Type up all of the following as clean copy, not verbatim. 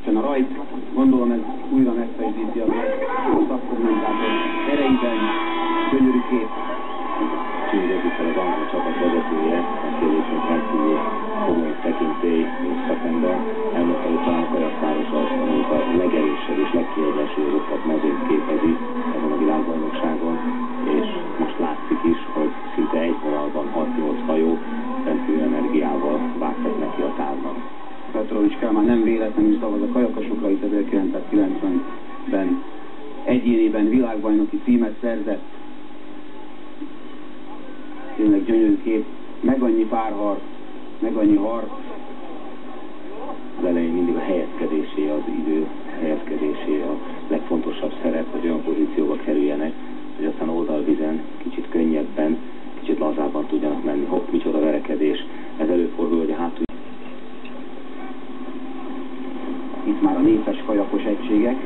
A rajt, gondolom ez újra megfejtíti a szakkommentátor erejében, gyönyörű kép. Csínyegezi fel az angol csapat vezetője, aki egyébként rendkívül komoly tekintély szakember. Elmondta, hogy talán a kajakpáros az, amelyik a legerősebb és legkiegyensúlyozottabb mezőt képezi ezen a világbajnokságon, és most látszik is, hogy szinte egy vonalban 6-8 hajó rendkívül energiával vágtak neki a távnak. Petrovics Kálmán nem véletlenül szavaz a kajakosokra, itt 1990-ben egyénében világbajnoki címet szerzett. Tényleg gyönyörű kép, meg annyi párharc, meg annyi harc. Az elején mindig a helyezkedésé, az idő helyezkedésé a legfontosabb szerep, hogy olyan pozícióba kerüljenek, hogy aztán oldalvizen kicsit könnyebben, kicsit lazábban tudjanak menni. Hopp, micsoda verekedés. Ez előfordul, hogy a hátul. Itt már a népes kajakos egységek.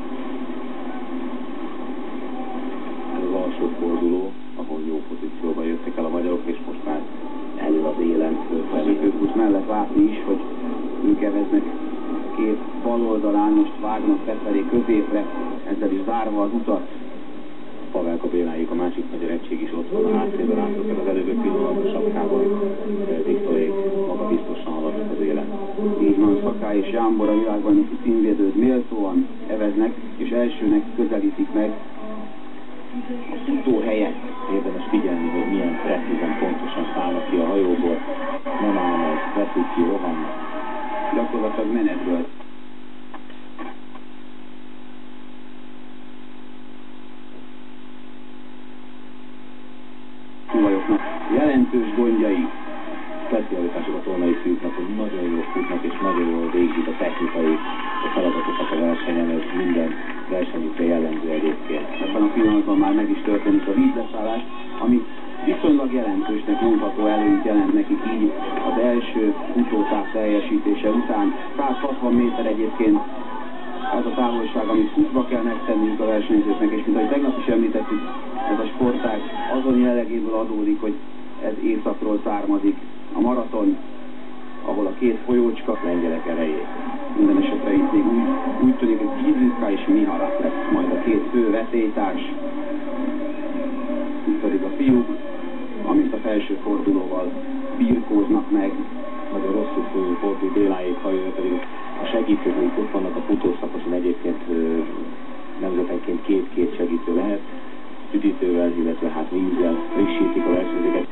Ez az alsó forduló, ahol jó pozícióban jöttek el a magyarok, és most már elő az élen fölfelé. A szökőkút mellett látni is, hogy ők eveznek két bal oldalán, most vágnak befelé középre, ezzel is zárva az utat. Pavelka Béláék, a másik magyar egység is ott van a háttérben, látszottak az előző pillanatban sapkában. Viktorék maga biztosan haladnak az élen. Így van, Szakály és Jámbor, a világbajnoki címvédőt méltóan eveznek, és elsőnek közelítik meg a futó helyet. Érdemes figyelni, hogy milyen precízen, pontosan szállnak ki a hajóból. Nem áll meg, veszik ki, rohannak. Gyakorlatilag menetből. Tulajoknak jelentős gondjai. Specialitások a tornai fiúknak, hogy nagyon jól futnak és nagyon jól végzik a technikai feladatokat a versenyen, ez minden versenyükre jellemző egyébként. Ebben a pillanatban már meg is történik a vízleszállás, ami viszonylag jelentősnek mondható előnyt jelent nekik így az első futótáv teljesítése után. 160 méter egyébként az a távolság, amit futva kell megtenniük a versenyzőknek, és mint ahogy tegnap is említettük, ez a sportág azon jellegéből adódik, hogy ez északról származik. A maraton, ahol a két folyócska lengyelek erejét. Minden esetre itt még úgy tűnik, hogy Kizilka és Mihalak lesz majd a két fő vetélytárs. Itt pedig a fiúk, amit a felső fordulóval birkóznak meg. Nagyon rosszul folyó fordul Béláék hajója, pedig a segítők ott vannak a futószakason, egyébként nemzetenként két segítő lehet. Üdítővel, illetve hát vízzel frissítik a versenyzőket.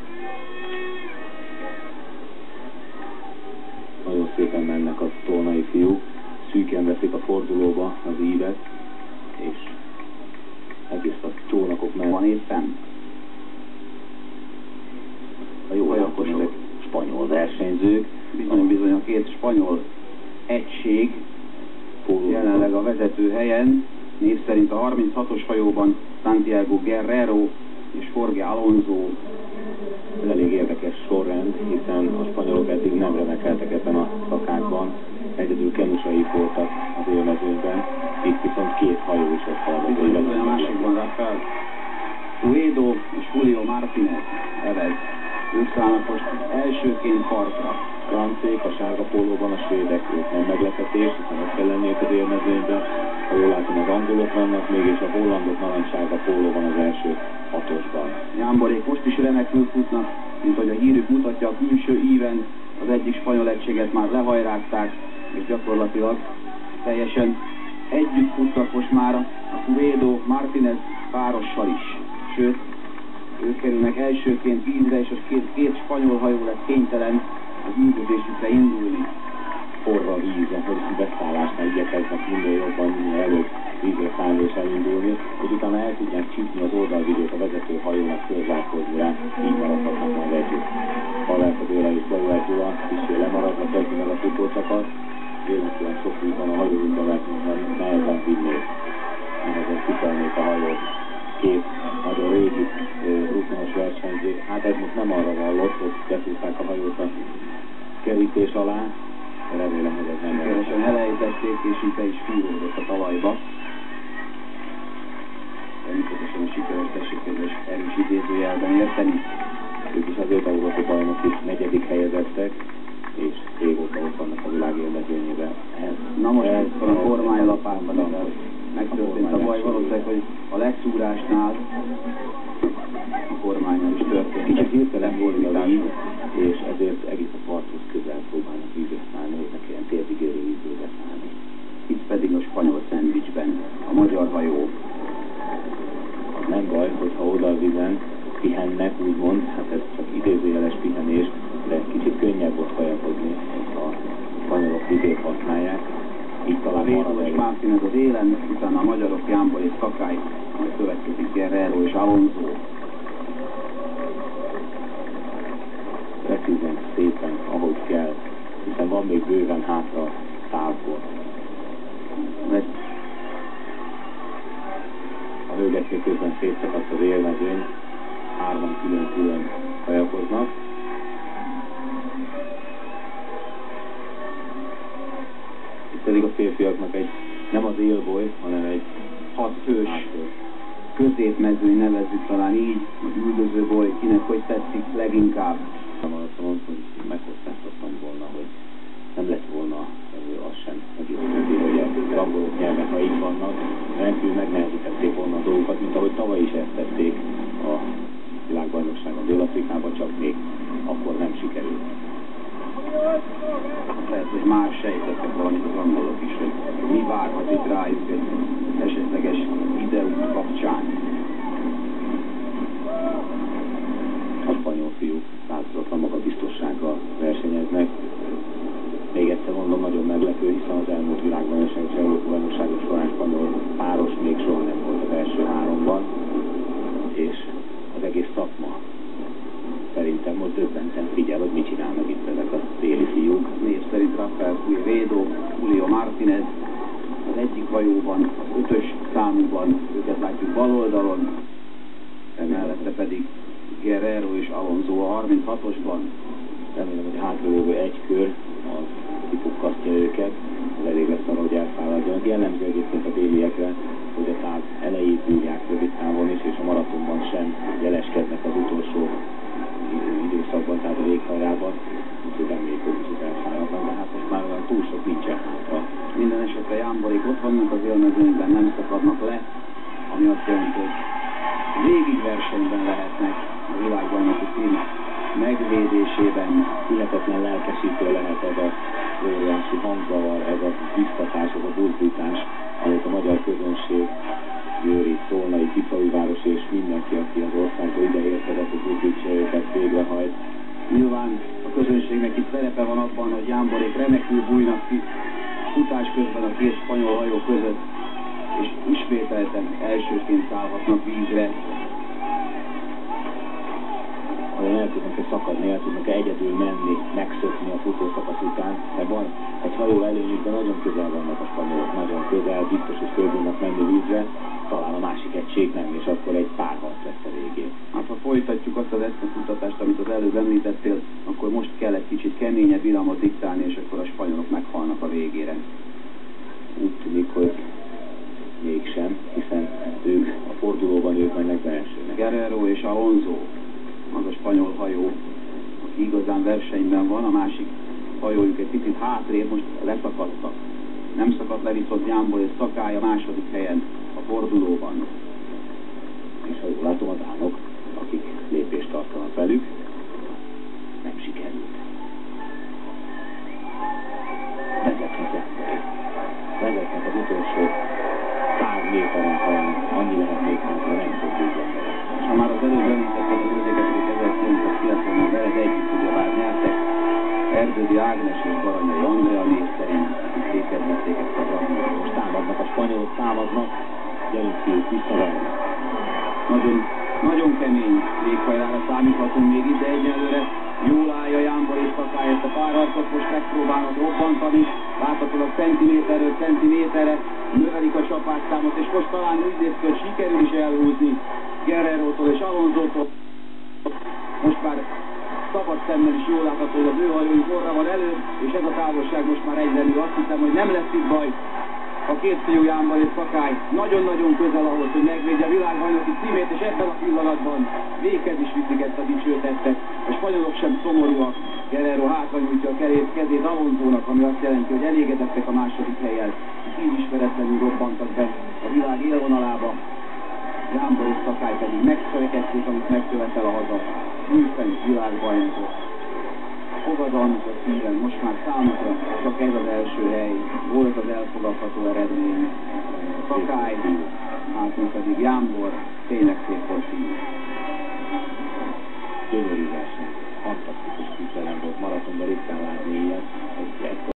Nagyon szépen mennek a tolnai fiúk, szűken veszik a fordulóba az ívet, és egész a csónakok meg van éppen. a jó hajakosok, spanyol versenyzők. Bizony a két spanyol egység jelenleg a vezető helyen. Név szerint a 36-os hajóban Santiago Guerrero és Jorge Alonso. Ez elég érdekes sorrend, hiszen a spanyolok eddig nem remekeltek ebben a szakákban. Egyedül kenusaik voltak az élmezőnyben, itt viszont két hajó is ott halad az élmezőnyben. A másikban Rafael Uedo és Julio Martínez evez. Ők szállnak most elsőként partra. Francék a sárga pólóban, a svédek, ők nem meglepetés, hiszen ott kell lenniük az élmezőnyben. Ha jól látom, az angolok vannak, mégis a hollandok narancssárga pólóban az első hatosban. Jámborék most is remekül futnak, mint hogy a hírük mutatja, a külső íven az egyik spanyol egységet már lehajrázták, és gyakorlatilag teljesen együtt futnak most már a Uedo Martínez párossal is. Sőt, ők kerülnek elsőként vízre, és az két spanyol hajó lesz kénytelen az üldözésükre indulni. Forra víz, ahogy beszállásnál igyekeznek minél jobban, minél előbb vízre szállni és elindulni, hogy utána el tudják csípni az oldalvidőt a vezető hajónak fölzárkózni rá, így maradhatnak majd együtt. Pavelka Béláék Bauer Gyula kicsit lemaradva kezdi meg a futószakat, véletlenül sok víz van a hajóinkban, mert nehezen vinnék, nehezen cipelnék a hajót. Két nagyon régi rutinos versenyző. Hát ez most nem arra vallott, hogy beszúzták a hajót a kerítés alá, de remélem, hogy ez nem Sikeresen elejtették, és itt is fúródott a talajba. Természetesen sikeres tessékézés erős idézőjelben érteni. Ők is azért Európa bajnoki negyedik helyezettek, és régóta ott vannak a világ élmezőnyében. Na most a kormánylapában megtörtént a baj, valószínűleg, hogy a legszúrásnál a kormányon is történt. Kicsit hirtelen volt a víz, és ezért egész a parthoz közel próbálnak vízre szállni, hogy ne kelljen térdig érő vízre szállni. Itt pedig a spanyol szendvicsben a magyar hajó. Az nem baj, hogyha oda a vízen pihennek, úgymond, hát ez csak idézőjeles pihenés, de kicsit könnyebb ott kajakozni, hogyha a spanyolok vizét használják. Így talán marad és Martínez az élen, utána a magyarok Jámbor és Szakály, majd következik Guerrero és Alonso. Precízen, szépen, ahogy kell, hiszen van még bőven hátra távol. A hölgyeknél közben szétszakadt az élmezőny, hárman külön-külön kajakoznak. Itt pedig a férfiaknak nem az élboly, hanem egy 6 fős középmezőny, nevezzük talán így, az üldözőboly, kinek hogy tetszik leginkább. Azt mondom, hogy megkockáztattam volna, hogy nem lett volna az sem megérkező, hogy a rangolók nyelvek, ha így vannak, rendkívül megnehezítették volna a dolgokat, mint ahogy tavaly is ezt tették a világbajnokságon Dél-Afrikában, csak még akkor nem sikerült. Lehet, hogy már sejtettek valamit az angolok is, hogy mi várhat itt rájuk egy esetleges videó kapcsán. A spanyol fiúk változatlan magabiztossággal versenyeznek. Még egyszer mondom, nagyon meglepő, hiszen az elmúlt világbajnokság és Európa-bajnokságok során spanyol páros még soha nem volt az első háromban, és az egész szakma szerintem most döbbenten figyel, hogy mit csinálnak itt ezek a téli fiúk. Név szerint Rafael Pueyrredó, Julio Martínez, az egyik hajóban, az 5-ös számúban, őket látjuk bal oldalon, mellette pedig Guerrero és Alonso a 36-osban. Remélem, hogy hátralévő egy kör az kipukkasztja őket, az elég lesz arra, hogy elfáradjanak. Jellemző egyébként a déliekre, hogy a táv elejét bírják rövid távon is, és a maratonban sem jeleskednek az utolsó időszakban, tehát a véghajrában, úgyhogy reméljük, hogy kicsit elfáradnak, de hát most már olyan túl sok nincsen hátra. Minden esetre Jámborék ott vannak az élmezőnyben, nem szakadnak le, ami azt jelenti, hogy végig versenyben lehetnek a világbajnoki cím megvédésében. Hihetetlen lelkesítő lehet ez az óriási hangzavar, ez a biztatás, ez a buzdítás, amit a magyar közönség, Győri, Tolnai, Tiszaújváros és mindenki, aki az országba ide érkezett, hogy buzdítsa őket, végrehajt. Nyilván a közönségnek itt szerepe van abban, hogy Jámborék remekül bújnak ki futás közben a két spanyol hajó között, és ismételten elsőként szállhatnak vízre. Olyan el tudnak-e szakadni, el tudnak-e egyedül menni, megszökni a futószakasz után, de van egy hajó előnyük, de nagyon közel vannak a spanyolok, nagyon közel, biztos, hogy föl tudnak menni vízre, talán a másik egység nem, és akkor egy párharc lesz a végén. Hát ha folytatjuk azt az eszmefutatást, amit az előbb említettél, akkor most kell egy kicsit keményebb iramot diktálni, és akkor a spanyolok meghalnak a végére. Úgy tűnik, hogy mégsem, hiszen ők a fordulóban ők mennek be elsőnek. Guerrero és Alonso, az a spanyol hajó, aki igazán versenyben van, a másik hajójuk egy picit hátrébb, most leszakadtak. Nem szakadt le viszont Jámbor és Szakály a második helyen a fordulóban. És ha jól látom, a dánok, akik lépést tartanak velük, nem sikerült. Vezetnek Jámborék. Vezetnek az utolsó 100 méteren, talán annyi lehet még hátra, nem fog bújni. És ha már az előbb említettem az ördögeket, 1990-ben veled együtt ugyebár nyertek, Erdődi Ágnes és Baranyai Andrea név szerint, akik lékezlették ezt a dragmát. Most támadnak a spanyolok, támadnak, gyerünk fiúk, visszaverni. Nagyon kemény véghajrára számíthatunk még itt, de egyelőre jól állja Jámbor és Szakály ezt a párharcot, most megpróbálnak robbantani, láthatólag centiméterről centiméterre növelik a csapásszámot, és most talán úgy néz ki, hogy sikerül is elhúzni Guerrerótól és Alonzótól. Most már szabad szemmel is jól látható, hogy az ő hajójuk orra van előbb, és ez a távolság most már egyrenű. Azt hiszem, hogy nem lesz itt baj. a két fiú Jámbor és Szakály nagyon-nagyon közel ahhoz, hogy megvédje a világbajnoki címét, és ebben a pillanatban véghez is viszik ezt a dicsőtettet. A spanyolok sem szomorúak, Guerrero hátra nyújtja a kezét Alonzónak, ami azt jelenti, hogy elégedettek a második helyen. Így ismeretlenül robbantak be a világ élvonalába. Jámbor és Szakály pedig megszövekedték, amit megkövetel a haza. Műszent világbajnokok. Fogadalmuk a szíven, most már számukra csak ez az első hely volt az elfogadható eredmény. Szakály, hátunk pedig Jámbor, tényleg szép volt így. Gyönyörű verseny, fantasztikus küzdelem volt, maratonban ritkán látni ilyet.